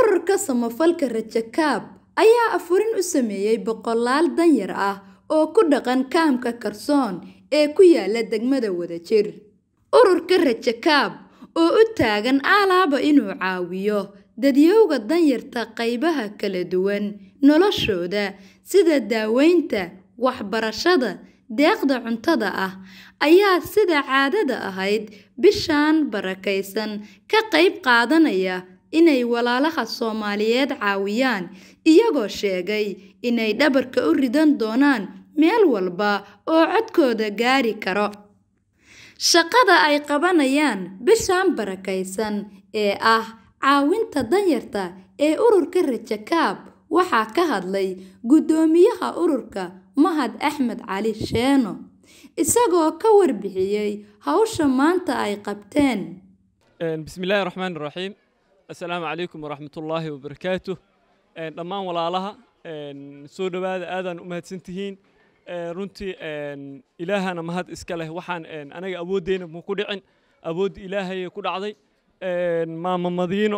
ururka samafalka Rajakaab ayaa afurin u sameeyay boqolaal danyar ah oo ku dhaqan kaamka Karsoon ee ku yaala degmada Wadajir. Ururka Rajakaab oo u taagan alaaba inuu caawiyo dadyowga danyarta qaybaha kala duwan noloshooda sida daaweynta, waxbarashada, deeqda cuntada ah ayaa sida caadada ahayd bishaan barakaysan ka qayb qaadanaya inay walaalaha Soomaaliyeed caawiyaan iyagoo sheegay inay dhabarka u ridan doonaan meel walba oo codkooda gaari karo. Shaqada ay qabanayaan bishaan barakaysan ee ah caawinta danyarta ee ururka Rajakaab waxaa ka hadlay gudoomiyaha ururka Mahad Axmed Cali Sheeno isagoo ka warbixiyay hawsha maanta ay qabteen. Bismillahir Rahmanir Rahim. Assalaamu alaykum wa rahmatullahi wa barakatuh. Dhammaan walaalaha soo dhawaada aadan u mahadsantihiin. Runtii ilaahana mahad iska leh waxaan anaga awoodeena ku dhicin awood ilaahay ku dhacday. Maama Madiino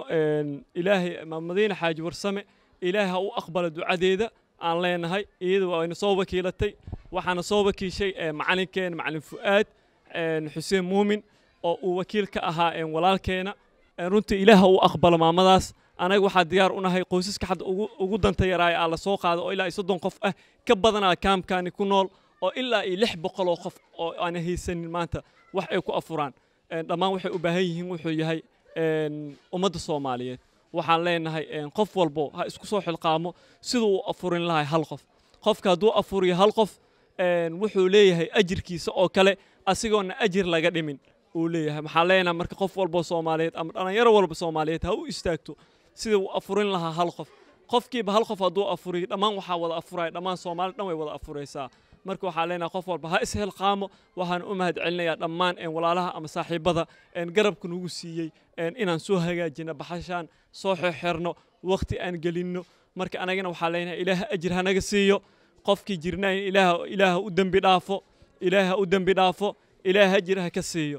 Xaaji Warsame ilaaha u aqbala ducadeeda aan leenahay iyadoo ayna soo wakiilatay waxaana soo wakiishay macalin Fuaad Xuseen Muumin oo uu wakiil ka ahaa walaalkeena runtii ilaaha u aqbala maamadaas anaga waxa diyaar u nahay qoysaska xad ugu danta yaraay aan la soo qaado oo ilaa 30 qof ah ka badanaa kaamkaani ku nool oo ilaa 600 oo qof oo aan haysanin maanta wax ay ku afuraan dhammaan waxay u baahan yihiin wuxuu yahay ummadda Soomaaliyeed waxaan leenahay qof walbo ha isku soo xilqaamo sidoo uu afurin lahay hal qof qofka haduu afuriyo hal qof wuxuu leeyahay ajirkiisa oo kale asigoona ajir laga dhimin uu leeyahay maxaa leenahay marka qof walbo Soomaaliyeed ama dhalinyaro walba Soomaaliyeed ha u istaagto sidoo uu afurin lahaa hal qof qofkiiba hal qof haduu afuriyo dhammaan waxa wada afuray dhammaan Soomaali dhan way wada afuraysaa marka waxa leenahay qof walba ha is xilqaamo waxaan u mahad celinayaa dhammaan walaalaha ama saaxiibada garabka nagu siiyay inaan soo hagaajino baxashaan soo xirno waqti aan gelino marka anagana waxa leenahay ilaaha ajir hanaga siiyo qofkii jirnaa ilaaha u dambi dhaafo ilaaha ajir ha ka siiyo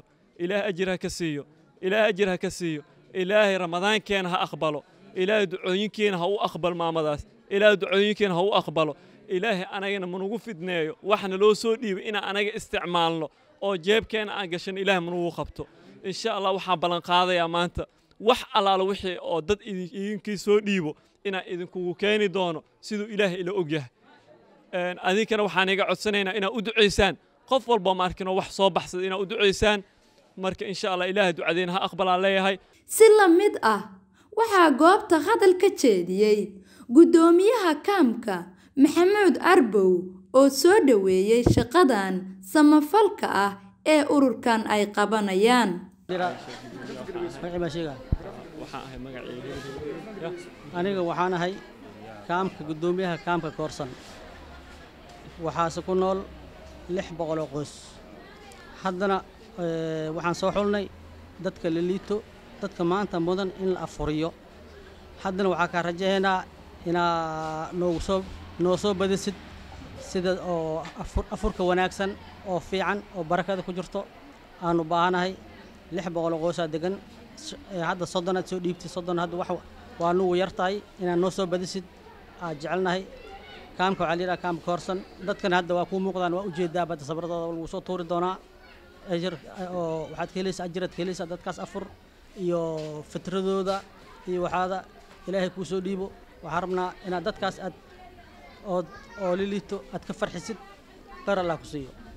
ilaahay ramadaankeena ha aqbalo ilaahay ducooyinkeena ha u aqbal maamadaas ilaahay ducooyinkeena ha u aqbalo ilaahay anagana manugu fidneeyo waxna loo soo dhiibay in anaga isticmaalno oo jeebkeena aan gashan ilaahay manugu qabto insha Allah waxa balan qaadayaa maanta wax alaala wixii oo dad idinkii soo dhiibo ina idinku keeni doono sidoo ilaahay ila og yahay adinkana waxaan iga codsanaynaa ina u duceysaan qof walba markino wax soo baxsad ina u duceysaan marka insha Allah ilaahay ducadeena ha aqbalaa leeyahay si la mid ah waxa goobta hadal ka jeediyay gudoomiyaha kaamka Maxamuud Arbow oo soo dhaweeyay shaqadan samafalka ah ee ururkan ay qabanayaan aniga waxaan ahay kaamka gudoomiyaha kaamka Koorsan waxaase ku nool 600 qoys haddana waxaan soo xulnay dadka la liito dadka maanta mudan in la afuriyo haddana waxa ka rajaynaa ina noo soo badisid sida oo afurka wanaagsan oo fiican oo barakada ku jirto aanu baahanahay 600 qoys degan hadda 30 soo dhiibtay 30 hadda wax waa nugu yartahay ina noo soo badisid jecelnahay kaamka Caliira kaamka Koorsan dadkan hadda waa ku muuqdaan waa u jeedaa bad sabradooda lagu soo tuuri doonaa ajir oo waxaad helaysaa ajirad helaysaa dadkaas afur iyo fitradooda iyo waxaada ilaahay ku soo dhiibo waxaan rabnaa inaad dadkaas aad oo lilito aad ka farxisid qar Allah ku siiyo